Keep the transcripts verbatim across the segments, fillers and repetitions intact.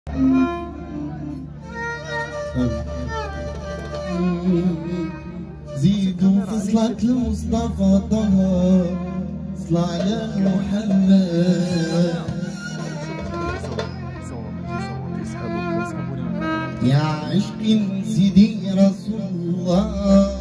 زيدوا في صلاة المصطفى طه، صلى على محمد. يا عشق سيدي رسول الله،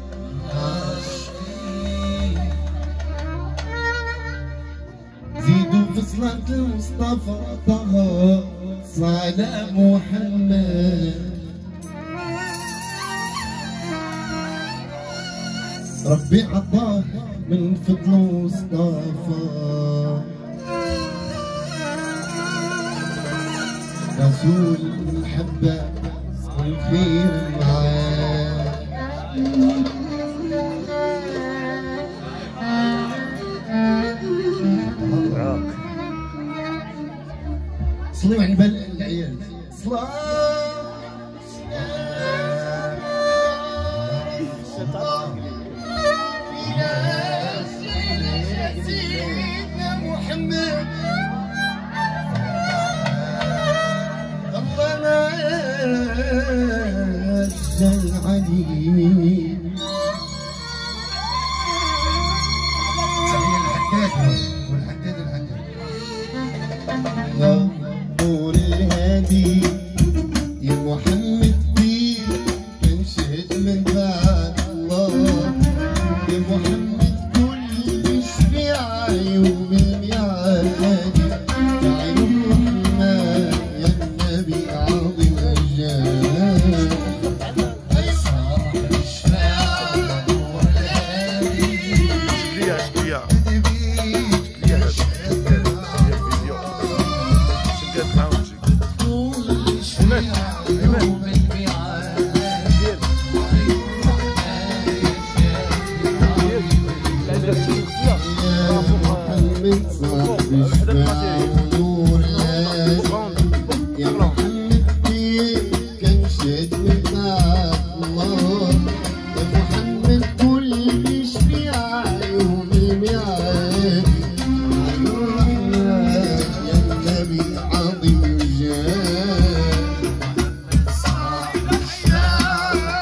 زيدوا في صلاة المصطفى طه، صلى على محمد. ربي عطاه من فضله واصطفى، رسول المحبة والخير معاه. صلوا على بال العيال. صلاة سيدنا محمد، الله نزل عليه. الحداد والحداد الحداد نور الهادي يا محمد بيه، كان شهد من بعد الله يا محمد كل شفيعة يوم الميعاد. يا عين الرحمن يا النبي عظيم الجاه، صاحب الشفاعة نور الهادي. شكريا شكريا يا محمد بيه كان شهد من بعد الله يا محمد كل شفيعة يوم الميعاد. عين الرحمن يا النبي عظيم الجاه، صاحب الشفاعة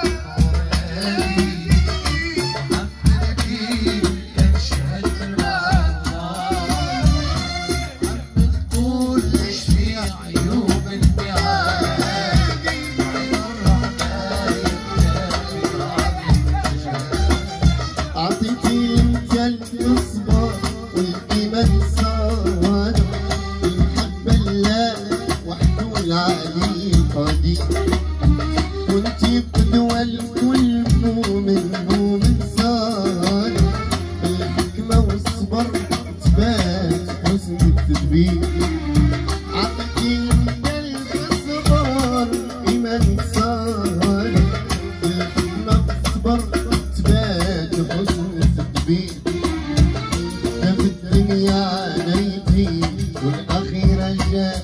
محمد بيه كان شهد من بعد عطيتي انت الاصبار والايمان صار، المحبه لله وحده العلي القدير. كنتي قدوه لكل مؤمن مؤمن صار، بالحكمه والصبر تبان حسن التدبير. عطيتي انت الاصبار ايمان صار، بالحكمه والصبر حسن التدبير. ده في الدنيا عانيتي والأخيرة جاء،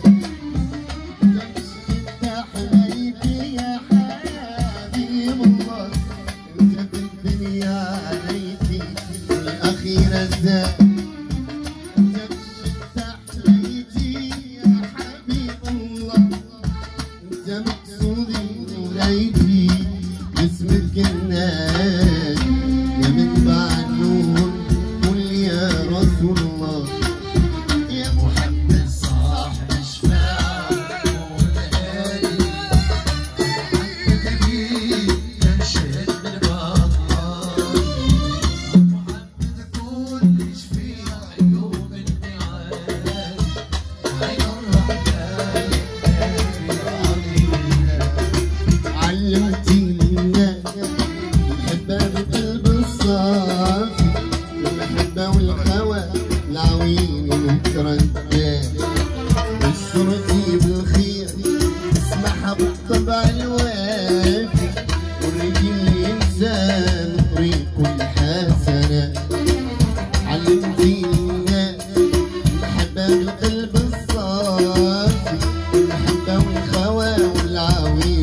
انت حبايبي يا حبيب الله. انت في الدنيا عانيتي والأخيرة جاء، انت حبايبي يا حبيب الله. انت مقصودي ولايتي اسمك الناس يا منبع النور، قل يا رسول الله. يا محمد صاحب الشفاعة والهادي، محمد بيه كان شهد من بعد الله. محمد كل شفيع يوم الميعاد، عين الرحمن علمتيني الناس المحبة بقلب الصافي، المحبة والهوى العوين المكرمات. بشرتي بالخير اسمعها بالطبع الوافي، والرجل إنسان طريق الحسنات. علمتيني الناس المحبة بالقلب الصافي، المحبة والهوى والعوين